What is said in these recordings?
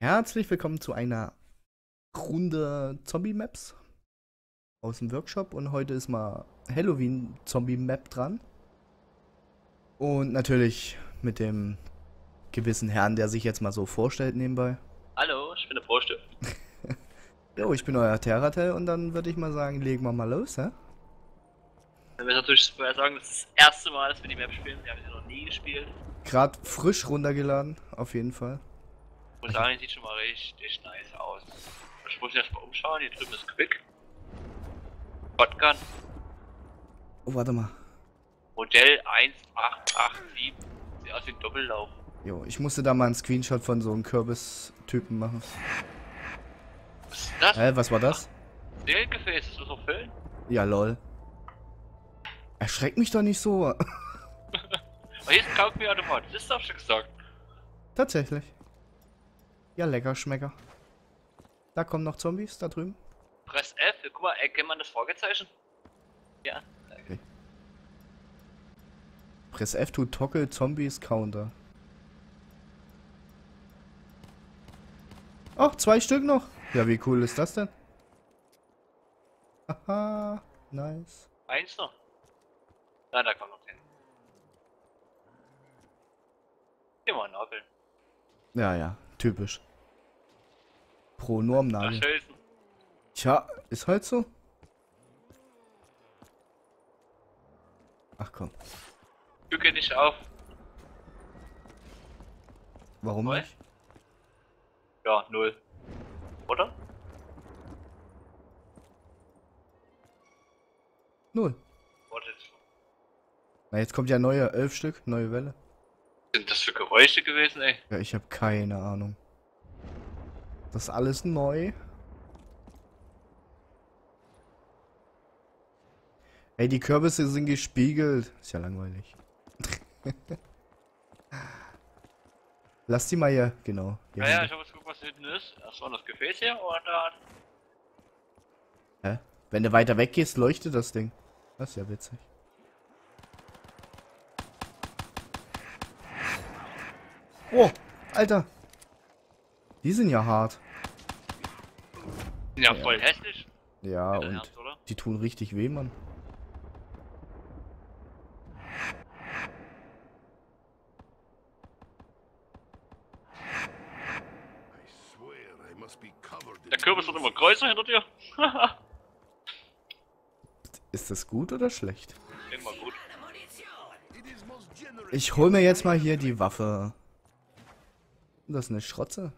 Herzlich willkommen zu einer Runde Zombie-Maps aus dem Workshop und heute ist mal Halloween-Zombie-Map dran. Und natürlich mit dem gewissen Herrn, der sich jetzt mal so vorstellt nebenbei. Hallo, ich bin der Proste. Jo, ich bin euer Terratel und dann würde ich mal sagen, legen wir mal los, hä? Wenn wir natürlich vorher sagen, das ist das erste Mal, dass wir die Map spielen. Wir haben sie noch nie gespielt. Gerade frisch runtergeladen, auf jeden Fall. Ich muss sagen, die sieht schon mal richtig nice aus. Ich muss erst mal umschauen, hier drüben ist Quick. Shotgun, Oh, warte mal. Modell 1887. Sieht aus wie ein Doppellauf. Jo, ich musste da mal einen Screenshot von so einem Kürbis-Typen machen. Was ist das? Was war das? Seelengefäß, das muss noch füllen? Ja, lol. Erschreck mich doch nicht so. Aber hier ist ein Kaugummi-Automat, das ist doch schon gesagt. Tatsächlich. Ja, lecker, Schmecker. Da kommen noch Zombies, da drüben. Press F, guck mal, erkennt man das Fragezeichen? Ja. Okay. Press F to toggle Zombies Counter. Ach, 2 Stück noch. Ja, wie cool ist das denn? Haha, nice. Eins noch. Nein, da kommt noch hin. Geh mal nageln. Ja, ja, typisch. Pro Normnagel. Nachschießen. Tja, ist halt so. Ach komm, Du geh nicht auf. warum Woll? nicht? Ja, 0. Oder? Null. Wartet. Na, jetzt kommt ja neue 11 Stück, neue Welle. Sind das für Geräusche gewesen, ey? Ja, ich habe keine Ahnung. Das ist alles neu. Ey, die Kürbisse sind gespiegelt. Ist ja langweilig. Lass die mal hier, genau. Hier Naja, hinten. ich hab jetzt geguckt, was da hinten ist. Erstmal das Gefäß hier und dann. Hä? Wenn du weiter weg gehst, leuchtet das Ding. Das ist ja witzig. Oh, Alter. Die sind ja hart. Sind ja voll hässlich. Ja, Dein und Ernst, oder? die tun richtig weh, Mann. Der Kürbis wird immer größer hinter dir. Ist das gut oder schlecht? Immer gut. Ich hol mir jetzt mal hier die Waffe. Das ist eine Schrotze.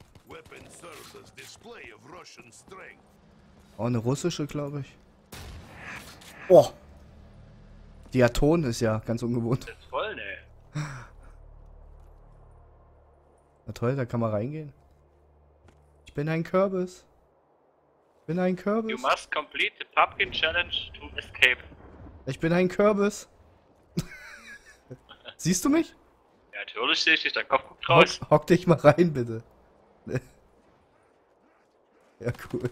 Oh, eine russische, glaube ich. Oh! Diaton ist ja ganz ungewohnt. Das ist voll, ne? Na toll, da kann man reingehen. Ich bin ein Kürbis. Ich bin ein You Kürbis. must complete the Pumpkin Challenge to escape. Ich bin ein Kürbis. Siehst du mich? Ja, natürlich sehe ich dich, dein Kopf guckt raus. Hock dich mal rein, bitte. Ja, cool.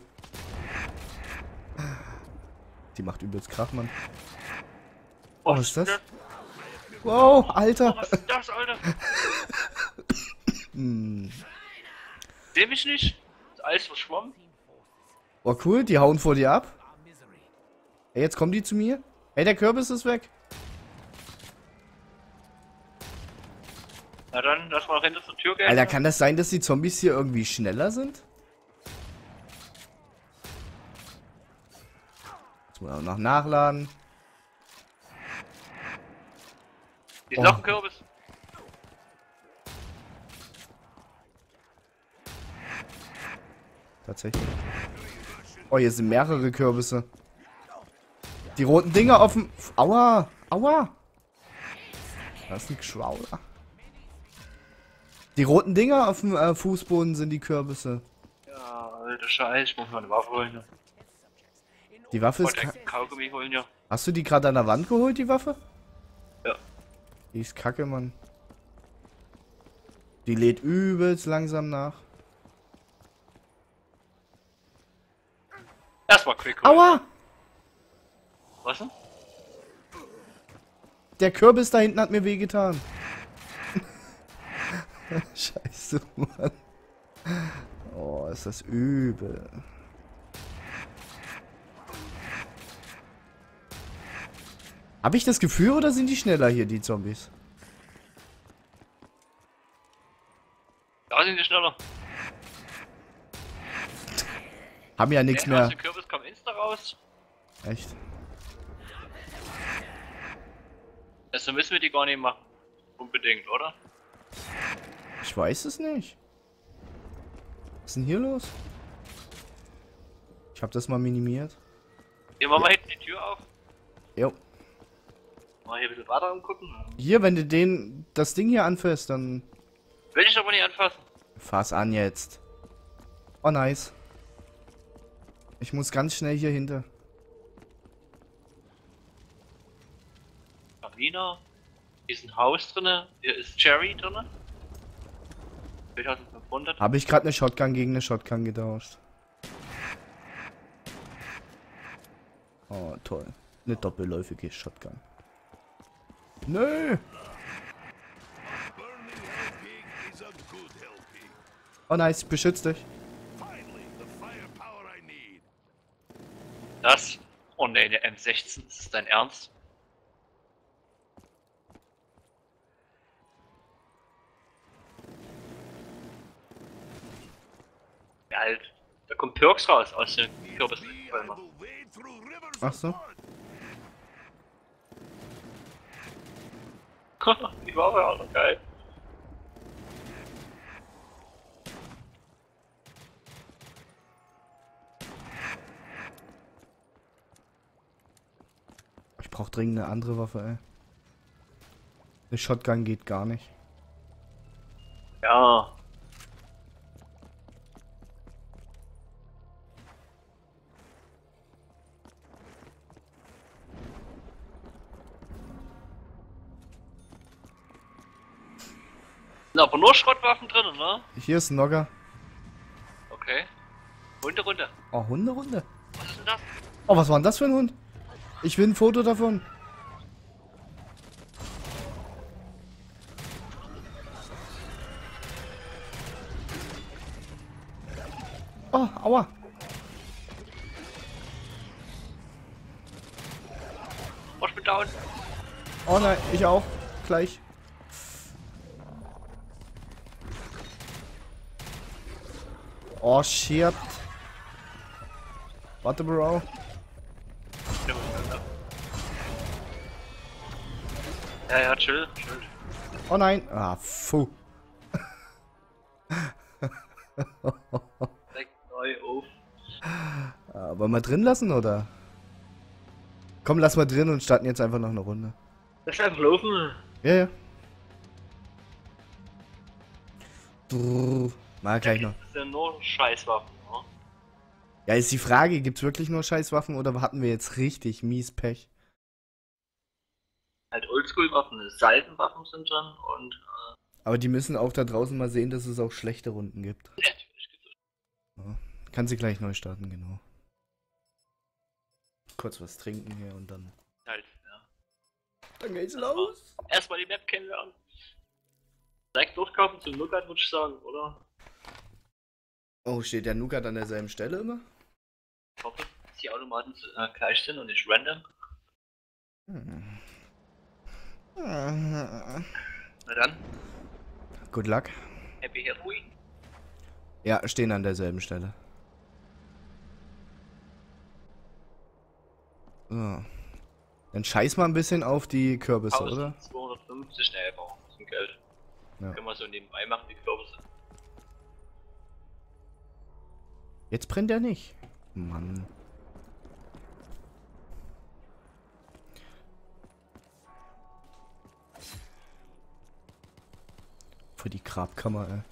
Die macht übelst Krach, Mann. Oh, was ist das? Wow, Alter. Oh, was ist das, Alter? Seh mich nicht? Ist alles verschwommen? Oh, cool, die hauen vor dir ab. Ey, jetzt kommen die zu mir. Ey, der Kürbis ist weg. Na dann, lass mal hinter zur Tür gehen. Alter, kann das sein, dass die Zombies hier irgendwie schneller sind? Jetzt muss man auch noch nachladen. Hier ist noch ein Kürbis. Tatsächlich. Oh, hier sind mehrere Kürbisse. Die roten Dinger auf dem... Aua! Aua! Das ist ein Geschwauler. Die roten Dinger auf dem Fußboden sind die Kürbisse. Ja, alter Scheiß, ich muss mal eine Waffe holen. Ja. Die Waffe ist... Wollte Kaugummi holen, ja. Hast du die gerade an der Wand geholt, die Waffe? Ja. Die ist kacke, Mann. Die lädt übelst langsam nach. Erstmal quick holen. Aua! Was denn? Der Kürbis da hinten hat mir wehgetan. Scheiße, Mann. ist das übel. Habe ich das Gefühl oder sind die schneller hier, die Zombies? Da sind die schneller. Haben ja nichts Aus mehr. dem Kürbis kommt Insta raus. Echt? Also müssen wir die gar nicht machen. Unbedingt, oder? Ich weiß es nicht. Was ist denn hier los? Ich habe das mal minimiert. Hier machen wir hinten die Tür auf. Jo. Mal hier ein bisschen weiter umgucken. Hier, wenn du das Ding hier anfasst, dann Will ich aber nicht anfassen. fass an jetzt. Oh, nice. Ich muss ganz schnell hier hinter. Carina. Hier ist ein Haus drinne. Hier ist Jerry drinne. 4500. Habe ich gerade eine Shotgun gegen eine Shotgun getauscht. Oh, toll. Eine doppelläufige Shotgun. Nö. Oh nice, beschützt dich. Das? Oh ne, der M16. Ist das dein Ernst? Geil. Da kommt Perks raus aus dem Kürbis. Ach so. Die war ja auch noch geil. Ich brauche dringend eine andere Waffe, ey. Eine Shotgun geht gar nicht. Ja. Sind aber nur Schrottwaffen drin, ne? Hier ist ein Nogger. Okay. Runde, runter. Oh, Hunde. Was ist denn das? Oh, was war denn das für ein Hund? Ich will ein Foto davon. Oh, aua. Oh, ich bin down. Oh nein, ich auch. Gleich. Oh, shit. Warte, Bro. Ja, chill. Oh nein. Ah, puh. Direkt neu auf. Wollen wir drin lassen, oder? Komm, lass mal drin und starten jetzt einfach noch eine Runde. Lass einfach laufen. Ja, ja. Mal gleich noch. Das sind nur Scheißwaffen, ne? Ja, ist die Frage, gibt's wirklich nur Scheißwaffen oder hatten wir jetzt richtig mies Pech? Halt Oldschool-Waffen, Salvenwaffen sind drin und Aber die müssen auch da draußen mal sehen, dass es auch schlechte Runden gibt. natürlich gibt's Ja. Kann sie gleich neu starten, genau. Kurz was trinken hier und dann. halt, ja. Dann geht's los. Erstmal die Map kennenlernen. Direkt durchkaufen zum Nugat, würde ich sagen, oder? Oh, steht der Nougat an derselben Stelle immer? Ich hoffe, dass die Automaten gleich sind und nicht random. Hm. Na dann, Good luck. Happy Halloween. Ja, stehen an derselben Stelle. So. Dann scheiß mal ein bisschen auf die Kürbisse, oder? 1250, ne, brauchen wir ein bisschen Geld. Ja. Können wir so nebenbei machen, die Kürbisse. Jetzt brennt er nicht. Mann. Für die Grabkammer, ey.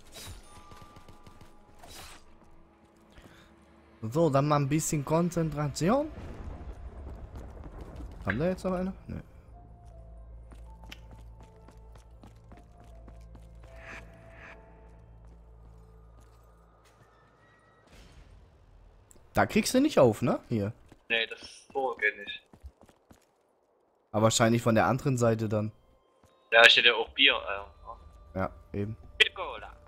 So, dann mal ein bisschen Konzentration. Haben da jetzt noch einer? Nö. Da kriegst du nicht auf, ne? Hier. Ne, das Tor geht nicht. Aber wahrscheinlich von der anderen Seite dann. Ja, steht ja auch Bier, Ja, eben. Bier Cola.